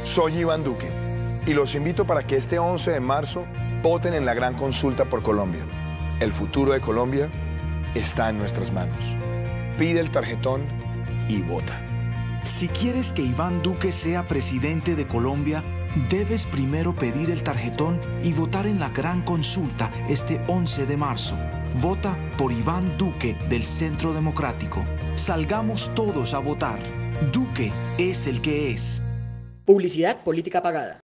Soy Iván Duque y los invito para que este 11 de marzo voten en la gran consulta por Colombia. El futuro de Colombia está en nuestras manos. Pide el tarjetón y vota. Si quieres que Iván Duque sea presidente de Colombia, debes primero pedir el tarjetón y votar en la gran consulta este 11 de marzo. Vota por Iván Duque del Centro Democrático. Salgamos todos a votar. Duque es el que es. Publicidad política pagada.